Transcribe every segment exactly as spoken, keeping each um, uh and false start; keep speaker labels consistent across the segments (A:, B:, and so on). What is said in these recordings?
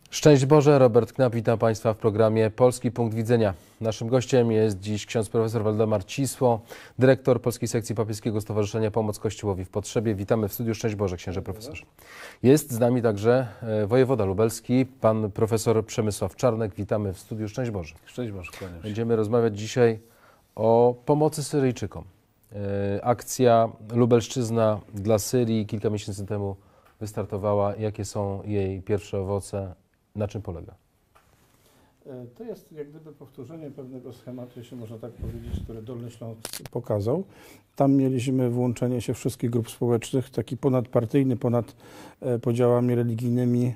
A: Szczęść Boże, Robert Knap, witam Państwa w programie Polski Punkt Widzenia. Naszym gościem jest dziś ksiądz profesor Waldemar Cisło, dyrektor Polskiej Sekcji Papieskiego Stowarzyszenia Pomoc Kościołowi w Potrzebie. Witamy w studiu. Szczęść Boże, księże profesorze. Jest z nami także wojewoda lubelski, pan profesor Przemysław Czarnek. Witamy w studiu. Szczęść Boże.
B: Szczęść Boże, kłaniam się.
A: Będziemy rozmawiać dzisiaj o pomocy Syryjczykom. Akcja Lubelszczyzna dla Syrii kilka miesięcy temu wystartowała. Jakie są jej pierwsze owoce? Na czym polega?
C: To jest jak gdyby powtórzenie pewnego schematu, jeśli można tak powiedzieć, który Dolny Śląsk pokazał. Tam mieliśmy włączenie się wszystkich grup społecznych, taki ponadpartyjny, ponad podziałami religijnymi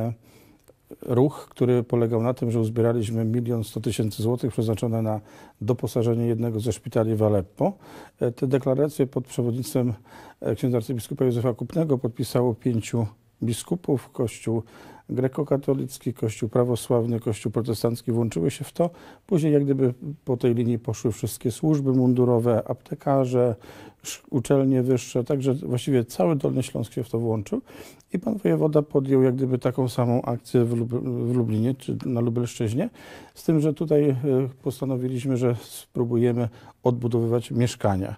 C: ruch, który polegał na tym, że uzbieraliśmy milion sto tysięcy złotych przeznaczone na doposażenie jednego ze szpitali w Aleppo. Te deklaracje pod przewodnictwem księdza arcybiskupa Józefa Kupnego podpisało pięciu biskupów, Kościół grekokatolicki, Kościół prawosławny, Kościół protestancki włączyły się w to. Później jak gdyby po tej linii poszły wszystkie służby mundurowe, aptekarze, uczelnie wyższe, także właściwie cały Dolny Śląsk się w to włączył i pan wojewoda podjął jak gdyby taką samą akcję w, Lub w Lublinie, czy na Lubelszczyźnie, z tym, że tutaj postanowiliśmy, że spróbujemy odbudowywać mieszkania.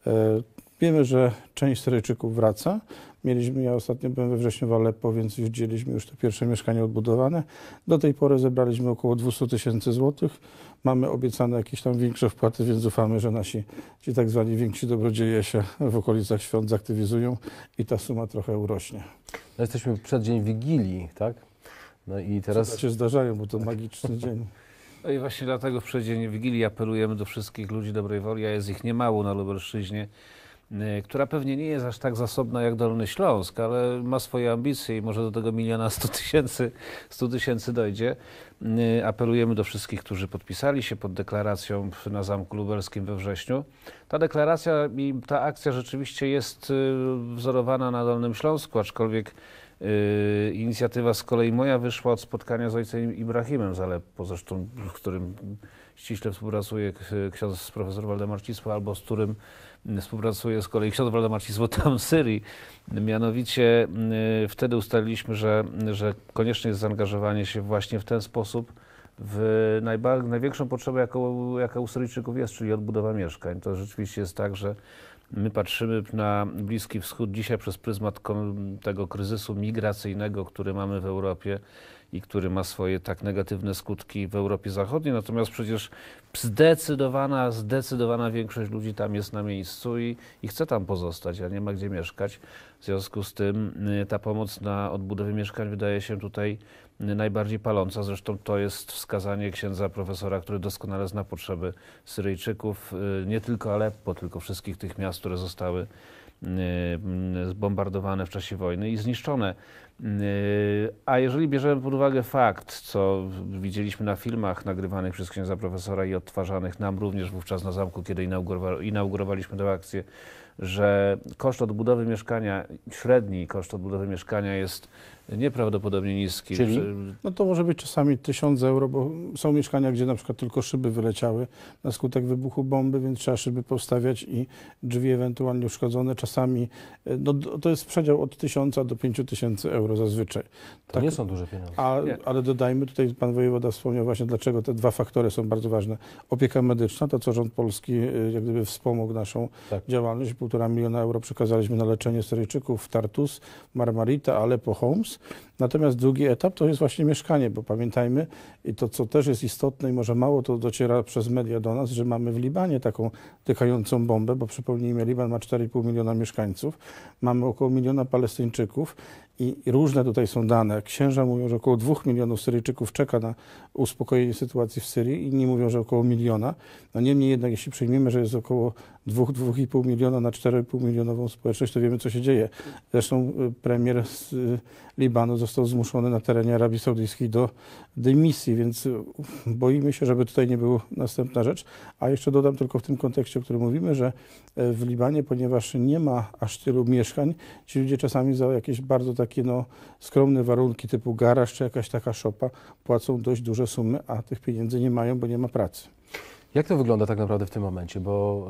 C: Wiemy, że część Syryjczyków wraca. Mieliśmy, ja ostatnio byłem we wrześniu w Aleppo, więc widzieliśmy już te pierwsze mieszkania odbudowane. Do tej pory zebraliśmy około dwieście tysięcy złotych. Mamy obiecane jakieś tam większe wpłaty, więc ufamy, że nasi ci tak zwani więksi dobrodzieje się w okolicach świąt zaktywizują i ta suma trochę urośnie.
A: No jesteśmy w przeddzień Wigilii, tak? No i teraz...
C: Cuda się zdarzają, bo to magiczny dzień.
B: No i właśnie dlatego w przeddzień Wigilii apelujemy do wszystkich ludzi dobrej woli, a jest ich niemało na Lubelszczyźnie, która pewnie nie jest aż tak zasobna jak Dolny Śląsk, ale ma swoje ambicje i może do tego miliona sto tysięcy, sto tysięcy dojdzie. Apelujemy do wszystkich, którzy podpisali się pod deklaracją na Zamku Lubelskim we wrześniu. Ta deklaracja i ta akcja rzeczywiście jest wzorowana na Dolnym Śląsku, aczkolwiek Yy, inicjatywa z kolei moja wyszła od spotkania z ojcem Ibrahimem z Aleppo, zresztą z którym ściśle współpracuje ksiądz profesor Waldemar Cisło, albo z którym współpracuje z kolei ksiądz Waldemar Cisło tam w Syrii. Mianowicie yy, wtedy ustaliliśmy, że, że konieczne jest zaangażowanie się właśnie w ten sposób w największą potrzebę, jaką, jaka u Syryjczyków jest, czyli odbudowa mieszkań. To rzeczywiście jest tak, że my patrzymy na Bliski Wschód dzisiaj przez pryzmat tego kryzysu migracyjnego, który mamy w Europie i który ma swoje tak negatywne skutki w Europie Zachodniej. Natomiast przecież zdecydowana, zdecydowana większość ludzi tam jest na miejscu i, i chce tam pozostać, a nie ma gdzie mieszkać. W związku z tym ta pomoc na odbudowę mieszkań wydaje się tutaj najbardziej paląca. Zresztą to jest wskazanie księdza profesora, który doskonale zna potrzeby Syryjczyków, nie tylko Aleppo, tylko wszystkich tych miast, które zostały zbombardowane w czasie wojny i zniszczone. A jeżeli bierzemy pod uwagę fakt, co widzieliśmy na filmach nagrywanych przez księdza profesora i odtwarzanych nam również wówczas na zamku, kiedy inaugurowaliśmy tę akcję, że koszt odbudowy mieszkania, średni koszt odbudowy mieszkania jest nieprawdopodobnie niski.
A: Czyli?
C: No to może być czasami tysiąc euro, bo są mieszkania, gdzie na przykład tylko szyby wyleciały na skutek wybuchu bomby, więc trzeba szyby postawiać i drzwi ewentualnie uszkodzone. Czasami no, to jest przedział od tysiąca do pięciu tysięcy euro zazwyczaj.
A: To
C: tak,
A: nie są duże pieniądze.
C: A, ale dodajmy, tutaj pan wojewoda wspomniał właśnie, dlaczego te dwa faktory są bardzo ważne. Opieka medyczna, to co rząd polski jak gdyby wspomógł naszą tak. działalność. Półtora miliona euro przekazaliśmy na leczenie Syryjczyków w Tartus, Marmarita, Aleppo, Homs. Natomiast drugi etap to jest właśnie mieszkanie, bo pamiętajmy, i to co też jest istotne i może mało to dociera przez media do nas, że mamy w Libanie taką tykającą bombę, bo przypomnijmy, Liban ma cztery i pół miliona mieszkańców, mamy około miliona Palestyńczyków i różne tutaj są dane. Księża mówią, że około dwóch milionów Syryjczyków czeka na uspokojenie sytuacji w Syrii, inni mówią, że około miliona. No niemniej jednak, jeśli przyjmiemy, że jest około dwóch, dwóch i pół miliona na cztery i pół milionową społeczność, to wiemy, co się dzieje. Zresztą premier z Libanu został zmuszony na terenie Arabii Saudyjskiej do dymisji, więc boimy się, żeby tutaj nie była następna rzecz. A jeszcze dodam tylko w tym kontekście, o którym mówimy, że w Libanie, ponieważ nie ma aż tylu mieszkań, ci ludzie czasami za jakieś bardzo takie no, skromne warunki typu garaż czy jakaś taka szopa płacą dość duże sumy, a tych pieniędzy nie mają, bo nie ma pracy.
A: Jak to wygląda tak naprawdę w tym momencie? Bo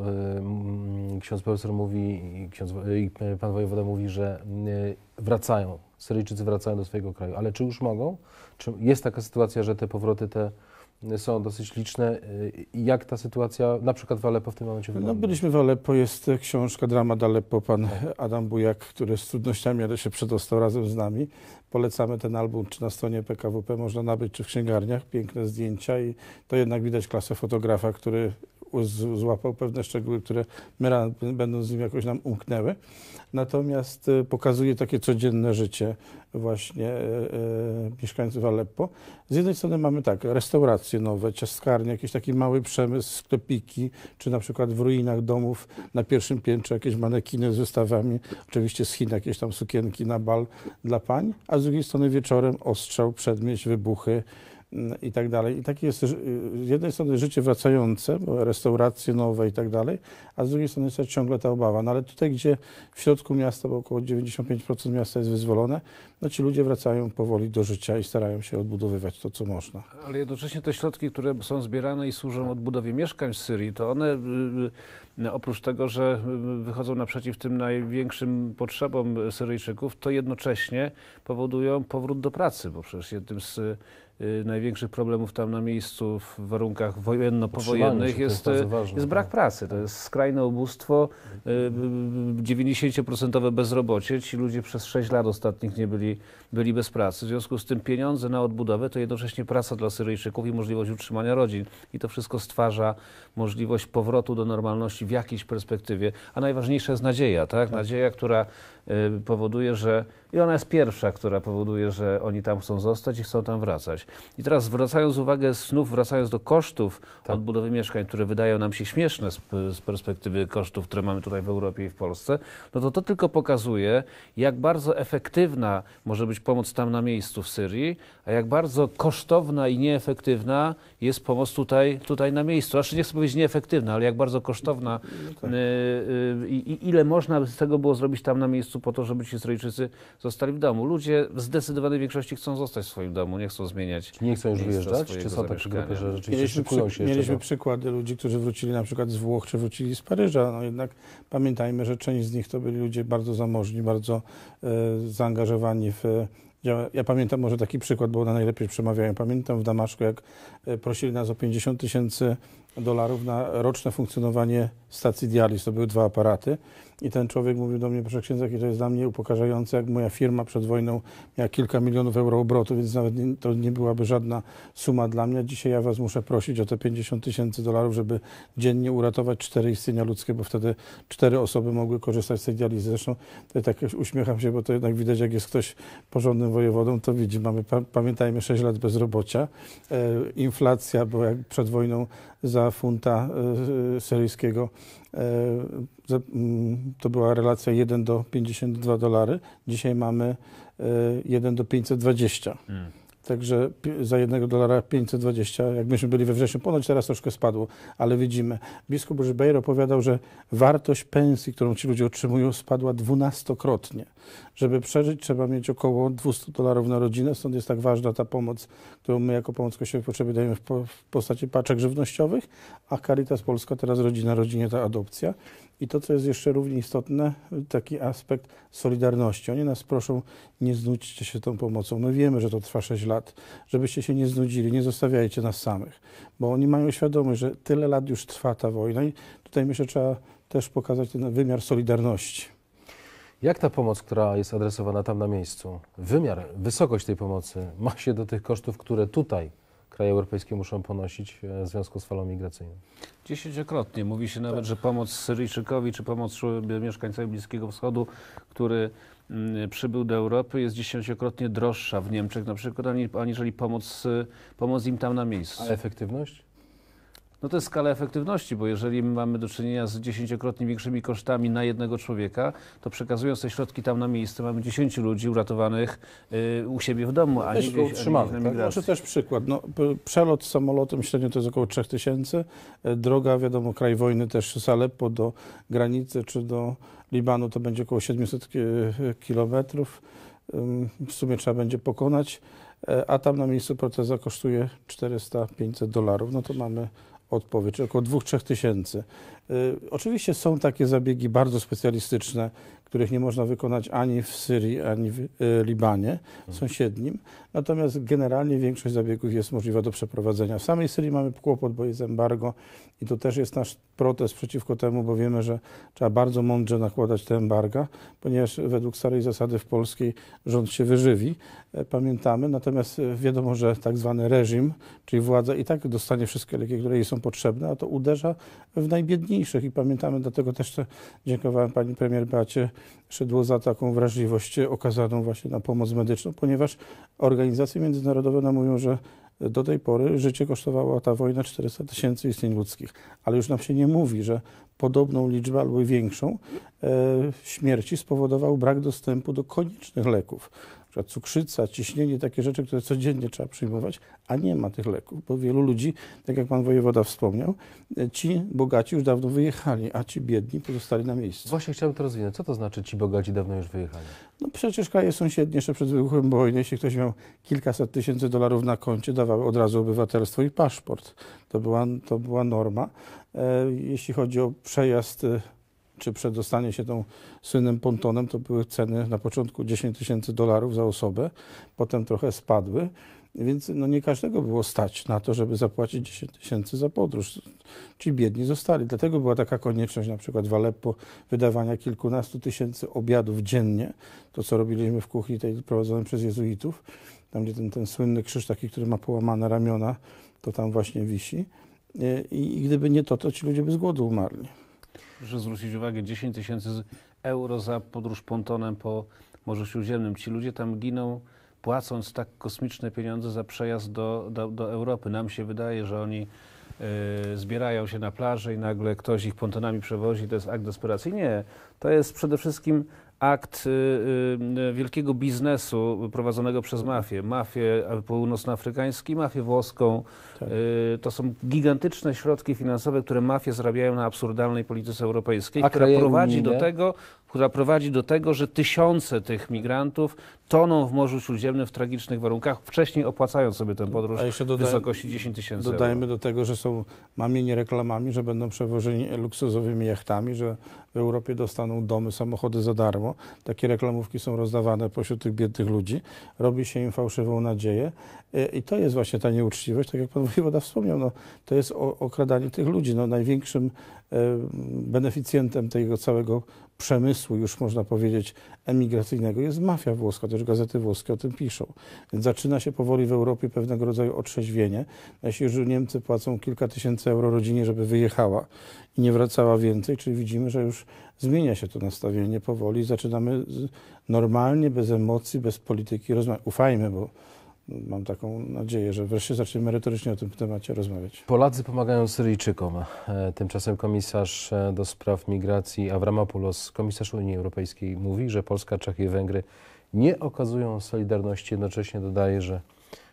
A: y, ksiądz profesor mówi, i ksiądz, i pan wojewoda mówi, że y, wracają, Syryjczycy wracają do swojego kraju, ale czy już mogą? Czy jest taka sytuacja, że te powroty te są dosyć liczne? I jak ta sytuacja na przykład w Aleppo w tym momencie wygląda?
C: No, byliśmy w Aleppo, jest książka Dramat Aleppo, pan Adam Bujak, który z trudnościami, ale się przedostał razem z nami. Polecamy ten album, czy na stronie P K W P można nabyć, czy w księgarniach. Piękne zdjęcia i to jednak widać klasę fotografa, który z- złapał pewne szczegóły, które my ra- będąc z nim jakoś nam umknęły. Natomiast e, pokazuje takie codzienne życie właśnie e, e, mieszkańców Aleppo. Z jednej strony mamy tak, restauracje nowe, ciastkarnie, jakiś taki mały przemysł, sklepiki, czy na przykład w ruinach domów na pierwszym piętrze jakieś manekiny z wystawami, oczywiście z Chin jakieś tam sukienki na bal dla pań, a z drugiej strony wieczorem ostrzał, przedmieść, wybuchy mm, i tak dalej. I takie jest y, z jednej strony życie wracające, bo restauracje nowe i tak dalej, a z drugiej strony jest ciągle ta obawa. No ale tutaj, gdzie w środku miasta, bo około dziewięćdziesiąt pięć procent miasta jest wyzwolone, no ci ludzie wracają powoli do życia i starają się odbudowywać to, co można.
B: Ale jednocześnie te środki, które są zbierane i służą odbudowie mieszkań w Syrii, to one y, y, oprócz tego, że y, wychodzą naprzeciw tym największym potrzebom Syryjczyków, to jednocześnie powodują powrót do pracy, bo przecież jednym z y, największych problemów tam na miejscu w warunkach wojenno-powojennych
A: Utrzymanie się, to
B: jest,
A: jest bardzo ważne,
B: jest brak
A: tak.
B: pracy. To jest skrajne ubóstwo, dziewięćdziesiąt procent bezrobocie. Ci ludzie przez sześć lat ostatnich nie byli, byli bez pracy. W związku z tym pieniądze na odbudowę to jednocześnie praca dla Syryjczyków i możliwość utrzymania rodzin. I to wszystko stwarza możliwość powrotu do normalności w jakiejś perspektywie. A najważniejsza jest nadzieja, tak? Nadzieja, która y, powoduje, że... I ona jest pierwsza, która powoduje, że oni tam chcą zostać i chcą tam wracać. I teraz zwracając uwagę, znów wracając do kosztów
A: Tak.
B: odbudowy mieszkań, które wydają nam się śmieszne z, z perspektywy kosztów, które mamy tutaj w Europie i w Polsce, no to to tylko pokazuje, jak bardzo efektywna może być pomoc tam na miejscu w Syrii, a jak bardzo kosztowna i nieefektywna jest pomoc tutaj, tutaj na miejscu. Znaczy nie chcę powiedzieć nieefektywna, ale jak bardzo kosztowna
C: tak.
B: y, y, i ile można z tego było zrobić tam na miejscu po to, żeby ci Syryjczycy zostali w domu. Ludzie w zdecydowanej większości chcą zostać w swoim domu, nie chcą zmieniać.
A: Czy nie chcą już
B: miejsca
A: wyjeżdżać?
B: swojego
A: Czy są takie
B: zamieszkania.
A: grupy, że rzeczywiście
C: Mieliśmy,
A: szykują
C: przy,
A: się jeszcze
C: mieliśmy
A: do...
C: przykłady ludzi, którzy wrócili na przykład z Włoch, czy wrócili z Paryża. No jednak pamiętajmy, że część z nich to byli ludzie bardzo zamożni, bardzo e, zaangażowani w... Ja, ja pamiętam może taki przykład, bo one najlepiej przemawiają. Pamiętam w Damaszku, jak e, prosili nas o pięćdziesiąt tysięcy dolarów na roczne funkcjonowanie stacji dializ. To były dwa aparaty. I ten człowiek mówił do mnie, proszę księdza, i to jest dla mnie upokarzające, jak moja firma przed wojną miała kilka milionów euro obrotu, więc nawet nie, to nie byłaby żadna suma dla mnie. Dzisiaj ja was muszę prosić o te pięćdziesiąt tysięcy dolarów, żeby dziennie uratować cztery istnienia ludzkie, bo wtedy cztery osoby mogły korzystać z tej dializy. Zresztą to tak uśmiecham się, bo to jednak widać, jak jest ktoś porządnym wojewodą, to widzi, mamy, pa, pamiętajmy, sześć lat bezrobocia, e, inflacja, bo jak przed wojną za funta e, syryjskiego e, za, mm, to była relacja jeden do pięćdziesięciu dwóch dolary. Dzisiaj mamy e, jeden do pięćset dwadzieścia.
B: Hmm.
C: Także pi- za jednego dolara pięćset dwadzieścia, jak myśmy byli we wrześniu, ponoć teraz troszkę spadło, ale widzimy. Biskup Ribeiro opowiadał, że wartość pensji, którą ci ludzie otrzymują, spadła dwunastokrotnie. Żeby przeżyć, trzeba mieć około dwieście dolarów na rodzinę, stąd jest tak ważna ta pomoc, którą my jako Pomoc Kościołowi Potrzeby dajemy w, po, w postaci paczek żywnościowych, a Caritas Polska teraz Rodzina Rodzinie ta adopcja. I to, co jest jeszcze równie istotne, taki aspekt solidarności. Oni nas proszą, nie znudźcie się tą pomocą. My wiemy, że to trwa sześć lat, żebyście się nie znudzili, nie zostawiajcie nas samych, bo oni mają świadomość, że tyle lat już trwa ta wojna i tutaj myślę, trzeba też pokazać ten wymiar solidarności.
A: Jak ta pomoc, która jest adresowana tam na miejscu, wymiar, wysokość tej pomocy ma się do tych kosztów, które tutaj kraje europejskie muszą ponosić w związku z falą migracyjną?
B: Dziesięciokrotnie. Mówi się nawet, że pomoc Syryjczykowi czy pomoc mieszkańcowi Bliskiego Wschodu, który mm, przybył do Europy, jest dziesięciokrotnie droższa w Niemczech na przykład, ani- aniżeli pomoc, y, pomoc im tam na miejscu.
A: A efektywność?
B: No to jest skala efektywności, bo jeżeli my mamy do czynienia z dziesięciokrotnie większymi kosztami na jednego człowieka, to przekazując te środki tam na miejsce, mamy dziesięciu ludzi uratowanych y, u siebie w domu, a nie
A: Też
B: gdzieś, a nie
A: utrzymanych,
B: gdzieś na
A: tak?
B: migracji.
C: Może też przykład. No, p- przelot samolotem średnio to jest około trzech tysięcy. E, Droga, wiadomo, kraj wojny też z Aleppo do granicy czy do Libanu to będzie około siedemset ki- kilometrów. Ym, W sumie trzeba będzie pokonać, e, a tam na miejscu proteza kosztuje czterysta pięćset dolarów. No to mamy odpowiedź, czyli około dwóch, trzech tysięcy. Y, oczywiście są takie zabiegi bardzo specjalistyczne, których nie można wykonać ani w Syrii, ani w y, Libanie sąsiednim. Natomiast generalnie większość zabiegów jest możliwa do przeprowadzenia. W samej Syrii mamy kłopot, bo jest embargo i to też jest nasz protest przeciwko temu, bo wiemy, że trzeba bardzo mądrze nakładać te embarga, ponieważ według starej zasady w polskiej rząd się wyżywi, pamiętamy. Natomiast wiadomo, że tak zwany reżim, czyli władza i tak dostanie wszystkie leki, które jej są potrzebne, a to uderza w najbiedniejszych i pamiętamy, dlatego też dziękowałem pani premier Beacie Szydło za taką wrażliwość okazaną właśnie na pomoc medyczną, ponieważ organizacje międzynarodowe nam mówią, że do tej pory życie kosztowała ta wojna czterysta tysięcy istnień ludzkich, ale już nam się nie mówi, że podobną liczbę albo większą e, śmierci spowodował brak dostępu do koniecznych leków. Na przykład cukrzyca, ciśnienie, takie rzeczy, które codziennie trzeba przyjmować, a nie ma tych leków, bo wielu ludzi, tak jak pan wojewoda wspomniał, ci bogaci już dawno wyjechali, a ci biedni pozostali na miejscu.
A: Właśnie chciałbym to rozwinąć. Co to znaczy ci bogaci dawno już wyjechali?
C: No przecież kraje sąsiednie jeszcze przed wybuchem wojny, jeśli ktoś miał kilkaset tysięcy dolarów na koncie, dawały od razu obywatelstwo i paszport. To była, to była norma. E, jeśli chodzi o przejazd czy przedostanie się tą słynnym pontonem, to były ceny na początku dziesięć tysięcy dolarów za osobę, potem trochę spadły, więc no nie każdego było stać na to, żeby zapłacić dziesięć tysięcy za podróż. Ci biedni zostali. Dlatego była taka konieczność na przykład w Aleppo wydawania kilkunastu tysięcy obiadów dziennie, to co robiliśmy w kuchni tej prowadzonej przez jezuitów, tam gdzie ten, ten słynny krzyż taki, który ma połamane ramiona, to tam właśnie wisi. I, i gdyby nie to, to ci ludzie by z głodu umarli.
B: Proszę zwrócić uwagę, dziesięć tysięcy euro za podróż pontonem po Morzu Śródziemnym. Ci ludzie tam giną, płacąc tak kosmiczne pieniądze za przejazd do, do, do Europy. Nam się wydaje, że oni y, zbierają się na plaży i nagle ktoś ich pontonami przewozi. To jest akt desperacji. Nie, to jest przede wszystkim akt y, y, wielkiego biznesu prowadzonego przez mafię. Mafię północnoafrykańską, mafię włoską.
C: Tak.
B: Y, to są gigantyczne środki finansowe, które mafie zarabiają na absurdalnej polityce europejskiej,
A: A
B: która
A: kraje
B: prowadzi
A: unijne?
B: do tego, która prowadzi do tego, że tysiące tych migrantów toną w Morzu Śródziemnym w tragicznych warunkach, wcześniej opłacając sobie tę podróż
C: A jeszcze
B: w
C: dodaj-
B: wysokości dziesięć tysięcy euro.
C: Dodajmy do tego, że są mamieni reklamami, że będą przewożeni luksusowymi jachtami, że w Europie dostaną domy, samochody za darmo. Takie reklamówki są rozdawane pośród tych biednych ludzi. Robi się im fałszywą nadzieję. I to jest właśnie ta nieuczciwość, tak jak pan wojewoda wspomniał, no, to jest o, okradanie tych ludzi. No, największym e, beneficjentem tego całego przemysłu, już można powiedzieć, emigracyjnego jest mafia włoska, też gazety włoskie o tym piszą. Więc zaczyna się powoli w Europie pewnego rodzaju otrzeźwienie. Jeśli już Niemcy płacą kilka tysięcy euro rodzinie, żeby wyjechała i nie wracała więcej, czyli widzimy, że już zmienia się to nastawienie powoli. Zaczynamy normalnie, bez emocji, bez polityki rozmawiać. Ufajmy, bo mam taką nadzieję, że wreszcie zaczniemy merytorycznie o tym temacie rozmawiać.
A: Polacy pomagają Syryjczykom. E, Tymczasem komisarz e, do spraw migracji Avramopoulos, komisarz Unii Europejskiej, mówi, że Polska, Czechy i Węgry nie okazują solidarności. Jednocześnie dodaje, że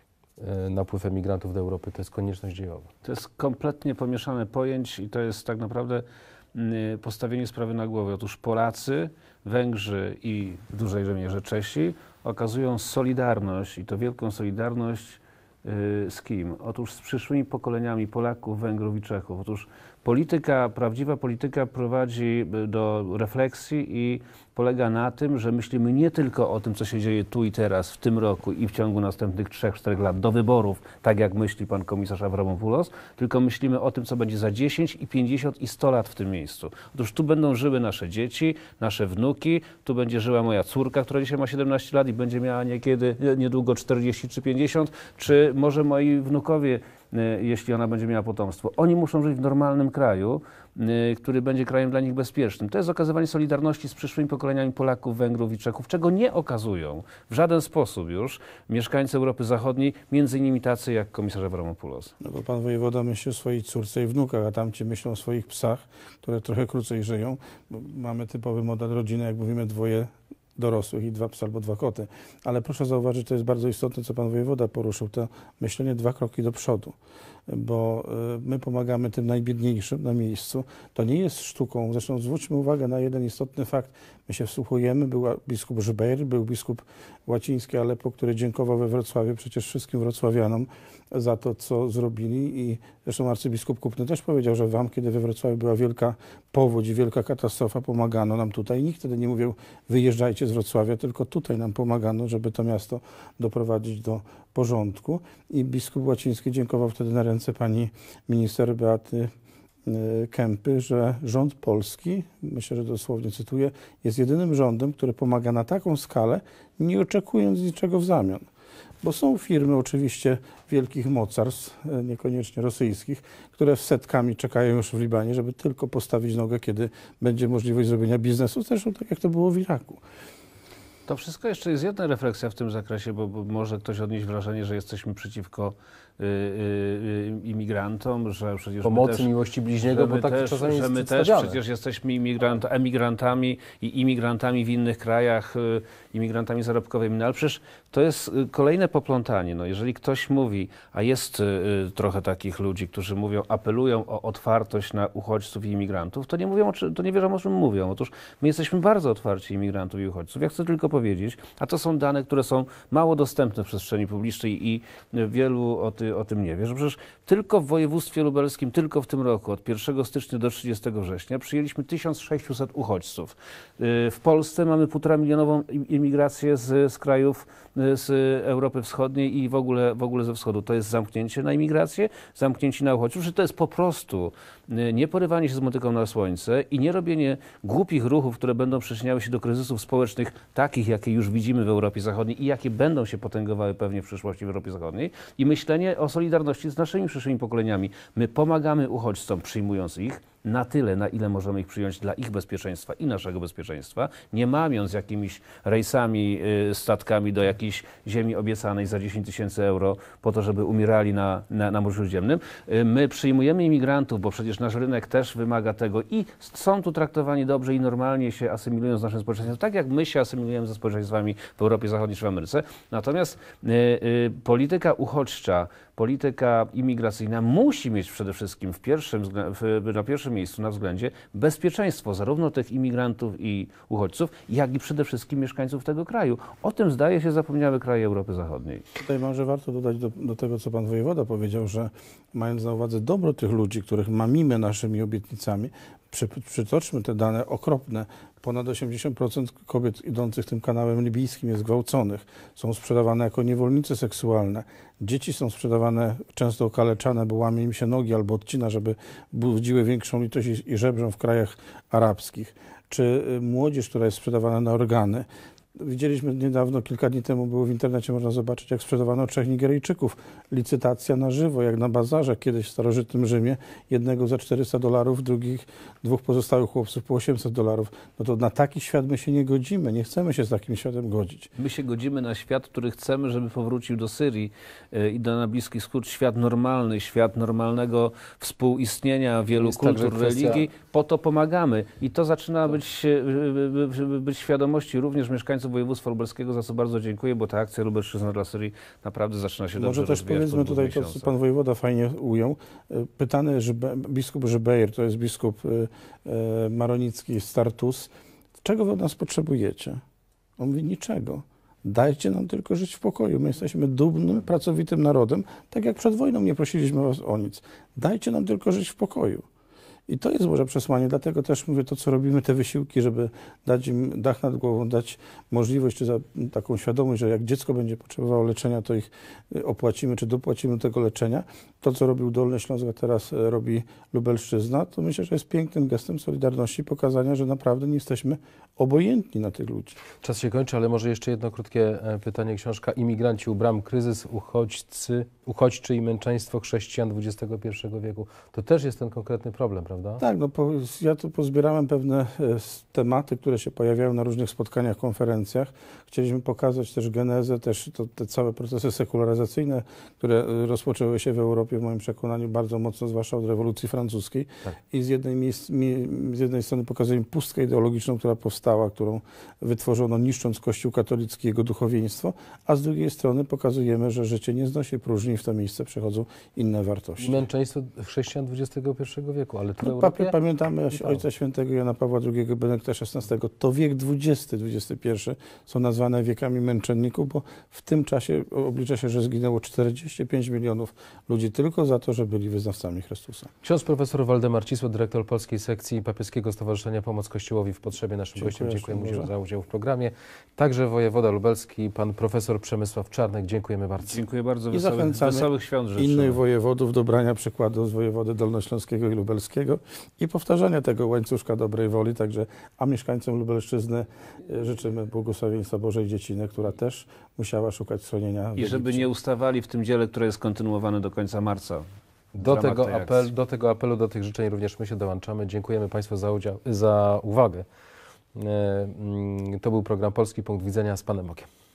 A: e, napływ emigrantów do Europy to jest konieczność dziejowa.
B: To jest kompletnie pomieszane pojęć i to jest tak naprawdę y, postawienie sprawy na głowę. Otóż Polacy, Węgrzy i w dużej mierze Czesi okazują solidarność i to wielką solidarność y, z kim? Otóż z przyszłymi pokoleniami Polaków, Węgrów i Czechów. Otóż polityka, prawdziwa polityka prowadzi do refleksji i polega na tym, że myślimy nie tylko o tym, co się dzieje tu i teraz, w tym roku i w ciągu następnych trzech czterech lat do wyborów, tak jak myśli pan komisarz Avramopoulos, tylko myślimy o tym, co będzie za dziesięć i pięćdziesiąt i sto lat w tym miejscu. Otóż tu będą żyły nasze dzieci, nasze wnuki, tu będzie żyła moja córka, która dzisiaj ma siedemnaście lat i będzie miała niekiedy, niedługo czterdzieści czy pięćdziesiąt, czy może moi wnukowie, jeśli ona będzie miała potomstwo. Oni muszą żyć w normalnym kraju, który będzie krajem dla nich bezpiecznym. To jest okazywanie solidarności z przyszłymi pokoleniami Polaków, Węgrów i Czechów, czego nie okazują w żaden sposób już mieszkańcy Europy Zachodniej, między innymi tacy jak komisarz Avramopoulos.
C: No bo pan wojewoda myśli o swojej córce i wnukach, a tamci myślą o swoich psach, które trochę krócej żyją. Bo mamy typowy model rodziny, jak mówimy, dwoje dorosłych i dwa psy albo dwa koty. Ale proszę zauważyć, to jest bardzo istotne, co pan wojewoda poruszył, to myślenie dwa kroki do przodu, bo my pomagamy tym najbiedniejszym na miejscu. To nie jest sztuką. Zresztą zwróćmy uwagę na jeden istotny fakt. My się wsłuchujemy, był biskup Żybejr, był biskup łaciński Aleppo, który dziękował we Wrocławiu przecież wszystkim wrocławianom za to, co zrobili i zresztą arcybiskup Kupny też powiedział, że wam, kiedy we Wrocławiu była wielka powódź i wielka katastrofa, pomagano nam tutaj. Nikt wtedy nie mówił, wyjeżdżajcie z Wrocławia, tylko tutaj nam pomagano, żeby to miasto doprowadzić do porządku. I biskup łaciński dziękował wtedy na ręce pani minister Beaty Kempy, że rząd polski, myślę, że dosłownie cytuję, jest jedynym rządem, który pomaga na taką skalę, nie oczekując niczego w zamian. Bo są firmy oczywiście wielkich mocarstw, niekoniecznie rosyjskich, które setkami czekają już w Libanie, żeby tylko postawić nogę, kiedy będzie możliwość zrobienia biznesu, zresztą tak jak to było w Iraku.
B: To wszystko jeszcze jest jedna refleksja w tym zakresie, bo, bo może ktoś odnieść wrażenie, że jesteśmy przeciwko y, y, imigrantom, że przecież
A: pomocy,
B: my też,
A: miłości bliźniego, bo tak
B: też,
A: czasami
B: że
A: jest
B: my też przecież jesteśmy imigrant, emigrantami i imigrantami w innych krajach, y, imigrantami zarobkowymi. No ale przecież to jest kolejne poplątanie. No, jeżeli ktoś mówi, a jest y, trochę takich ludzi, którzy mówią, apelują o otwartość na uchodźców i imigrantów, to nie mówią, o czym, to nie wiedzą, o czym mówią. Otóż my jesteśmy bardzo otwarci imigrantów i uchodźców. Ja chcę tylko powiedzieć, a to są dane, które są mało dostępne w przestrzeni publicznej i wielu o, ty, o tym nie wie, że przecież tylko w województwie lubelskim, tylko w tym roku, od pierwszego stycznia do trzydziestego września, przyjęliśmy tysiąc sześćset uchodźców. W Polsce mamy półtora milionową imigrację z, z krajów z Europy Wschodniej i w ogóle, w ogóle ze wschodu. To jest zamknięcie na imigrację, zamknięcie na uchodźców, że to jest po prostu nie porywanie się z motyką na słońce i nie robienie głupich ruchów, które będą przyczyniały się do kryzysów społecznych, takich, jakie już widzimy w Europie Zachodniej i jakie będą się potęgowały pewnie w przyszłości w Europie Zachodniej, i myślenie o solidarności z naszymi przyszłymi pokoleniami. My pomagamy uchodźcom, przyjmując ich na tyle, na ile możemy ich przyjąć dla ich bezpieczeństwa i naszego bezpieczeństwa, nie mamiąc jakimiś rejsami, statkami do jakiejś ziemi obiecanej za dziesięć tysięcy euro po to, żeby umierali na, na, na Morzu Śródziemnym. My przyjmujemy imigrantów, bo przecież nasz rynek też wymaga tego i są tu traktowani dobrze i normalnie się asymilują z naszym społeczeństwem, tak jak my się asymilujemy ze społeczeństwami w Europie Zachodniej czy w Ameryce. Natomiast y, y, polityka uchodźcza, polityka imigracyjna musi mieć przede wszystkim w pierwszym, w, na pierwszym miejscu na względzie bezpieczeństwo zarówno tych imigrantów i uchodźców, jak i przede wszystkim mieszkańców tego kraju. O tym, zdaje się, zapomniały kraje Europy Zachodniej.
C: Tutaj może warto dodać do, do tego, co pan wojewoda powiedział, że mając na uwadze dobro tych ludzi, których mamimy naszymi obietnicami, przy, przytoczmy te dane okropne. Ponad osiemdziesiąt procent kobiet idących tym kanałem libijskim jest gwałconych. Są sprzedawane jako niewolnice seksualne. Dzieci są sprzedawane, często okaleczane, bo łamie im się nogi albo odcina, żeby budziły większą litość i, i żebrzą w krajach arabskich. Czy młodzież, która jest sprzedawana na organy. Widzieliśmy niedawno, kilka dni temu było w internecie, można zobaczyć, jak sprzedawano trzech Nigeryjczyków. Licytacja na żywo, jak na bazarze kiedyś w starożytnym Rzymie. Jednego za czterysta dolarów, drugich, dwóch pozostałych chłopców po osiemset dolarów. No to na taki świat my się nie godzimy. Nie chcemy się z takim światem godzić.
B: My się godzimy na świat, który chcemy, żeby powrócił do Syrii i do na Bliski Wschód. Świat normalny, świat normalnego współistnienia wielu kultur, religii. Po to pomagamy. I to zaczyna być, być świadomości również mieszkańców województwa lubelskiego, za co bardzo dziękuję, bo ta akcja Lubelszczyzna dla Syrii naprawdę zaczyna się dobrze rozwijać.
C: Może też powiedzmy tutaj to, co pan wojewoda fajnie ujął. Pytany Żybe, biskup Żybejr, to jest biskup e, maronicki z Tartus, czego wy od nas potrzebujecie? On mówi, niczego. Dajcie nam tylko żyć w pokoju. My jesteśmy dumnym, pracowitym narodem. Tak jak przed wojną nie prosiliśmy was o nic. Dajcie nam tylko żyć w pokoju. I to jest może przesłanie, dlatego też mówię to, co robimy, te wysiłki, żeby dać im dach nad głową, dać możliwość, czy za taką świadomość, że jak dziecko będzie potrzebowało leczenia, to ich opłacimy, czy dopłacimy do tego leczenia. To, co robił Dolny Śląsk, a teraz robi Lubelszczyzna, to myślę, że jest pięknym gestem solidarności, pokazania, że naprawdę nie jesteśmy obojętni na tych ludzi.
A: Czas się kończy, ale może jeszcze jedno krótkie pytanie. Książka Imigranci u bram, kryzys, uchodźcy, uchodźczy i męczeństwo chrześcijan dwudziestego pierwszego wieku. To też jest ten konkretny problem, prawda? prawda?
C: Tak, no po, ja tu pozbierałem pewne e, s- tematy, które się pojawiają na różnych spotkaniach, konferencjach. Chcieliśmy pokazać też genezę, też to, te całe procesy sekularyzacyjne, które e, rozpoczęły się w Europie w moim przekonaniu bardzo mocno, zwłaszcza od rewolucji francuskiej.
A: Tak.
C: I z jednej, miejsc, mi, z jednej strony pokazujemy pustkę ideologiczną, która powstała, którą wytworzono niszcząc Kościół katolicki i jego duchowieństwo, a z drugiej strony pokazujemy, że życie nie znosi próżni i w to miejsce przychodzą inne wartości.
A: Męczeństwo chrześcijan dwudziestego pierwszego wieku, ale tu w
C: No,
A: Europie...
C: papie, pamiętamy
A: I to.
C: Ojca Świętego Jana Pawła drugiego, Benedykta szesnastego. To wiek dwudziesty, dwudziesty pierwszy są nazwane wiekami męczenników, bo w tym czasie oblicza się, że zginęło czterdzieści pięć milionów ludzi tylko za to, że byli wyznawcami Chrystusa.
A: Ksiądz profesor Waldemar Cisło, dyrektor Polskiej Sekcji Papieskiego Stowarzyszenia Pomoc Kościołowi w Potrzebie. Naszym
C: Dziękuję,
A: gościem dziękuję mu
C: szczęść Boże.
A: za udział w programie. Także wojewoda lubelski, pan profesor Przemysław Czarnek. Dziękujemy bardzo.
B: Dziękuję bardzo.
C: I
B: Wesołych,
C: zachęcamy
B: wesołych świąt życzymy.
C: Innych wojewodów do brania przykładu z wojewody dolnośląskiego i lubelskiego i powtarzania tego łańcuszka dobrej woli. Także, a mieszkańcom Lubelszczyzny e, życzymy błogosławieństwa Bożej Dzieciny, która też musiała szukać schronienia. w
B: I żeby
C: Egipcie.
B: nie ustawali w tym dziele, które jest kontynuowane do końca marca. w
A: Do
B: ramach
A: tego,
B: tej
A: apel,
B: akcji.
A: do tego apelu, do tych życzeń również my się dołączamy. Dziękujemy Państwu za, udział, za uwagę. E, mm, To był program Polski Punkt Widzenia z Panem Okiem.